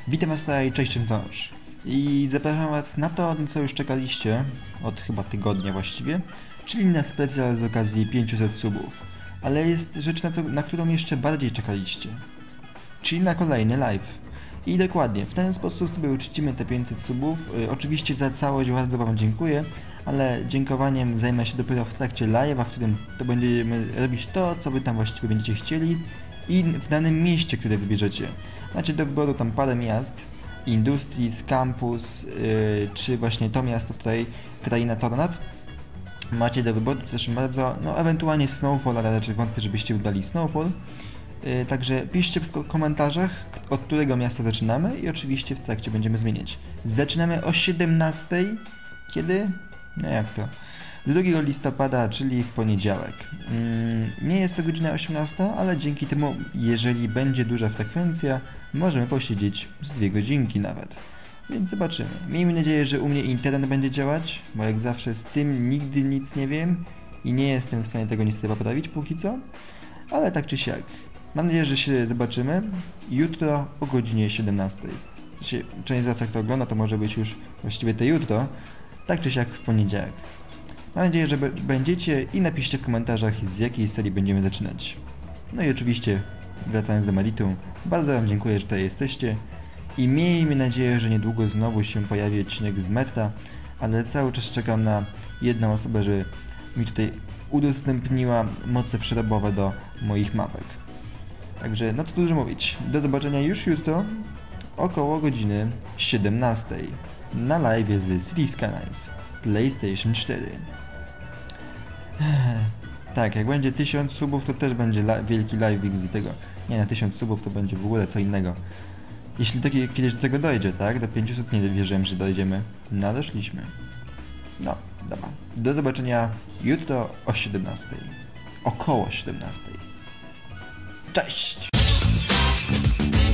Witam was tutaj, cześć Ząż. I zapraszam was na to, na co już czekaliście, od chyba tygodnia właściwie, czyli na specjal z okazji 500 subów. Ale jest rzecz, na którą jeszcze bardziej czekaliście, czyli na kolejny live. I dokładnie, w ten sposób sobie uczcimy te 500 subów. Oczywiście za całość bardzo wam dziękuję, ale dziękowaniem zajmę się dopiero w trakcie live'a, w którym to będziemy robić to, co wy tam właściwie będziecie chcieli i w danym mieście, które wybierzecie. Macie do wyboru tam parę miast, Industries, Campus, czy właśnie to miasto tutaj, Kraina Tornad. Macie do wyboru też bardzo, no ewentualnie Snowfall, ale raczej wątpię, żebyście wybrali Snowfall. Także piszcie w komentarzach, od którego miasta zaczynamy i oczywiście w trakcie będziemy zmieniać. Zaczynamy o 17:00. Kiedy? No jak to? 2 listopada, czyli w poniedziałek. Nie jest to godzina 18, ale dzięki temu, jeżeli będzie duża frekwencja, możemy posiedzieć z 2 godzinki nawet. Więc zobaczymy. Miejmy nadzieję, że u mnie internet będzie działać, bo jak zawsze z tym nigdy nic nie wiem i nie jestem w stanie tego niestety poprawić póki co, ale tak czy siak. Mam nadzieję, że się zobaczymy jutro o godzinie 17:00. Część z was jak to ogląda, to może być już właściwie to jutro, tak czy siak w poniedziałek. Mam nadzieję, że będziecie i napiszcie w komentarzach, z jakiej serii będziemy zaczynać. No i oczywiście, wracając do meritum, bardzo wam dziękuję, że tutaj jesteście i miejmy nadzieję, że niedługo znowu się pojawi odcinek z Meta, ale cały czas czekam na jedną osobę, żeby mi tutaj udostępniła moce przerobowe do moich mapek. Także no co dużo mówić, do zobaczenia już jutro około godziny 17:00 na live z City Skylines PlayStation 4. Tak, jak będzie 1000 subów, to też będzie wielki live z tego. Nie, na 1000 subów to będzie w ogóle co innego. Jeśli kiedyś do tego dojdzie, tak? Do 500 nie wierzyłem, że dojdziemy. No, doszliśmy. No, dobra. Do zobaczenia jutro o 17:00. Około 17:00. Cześć!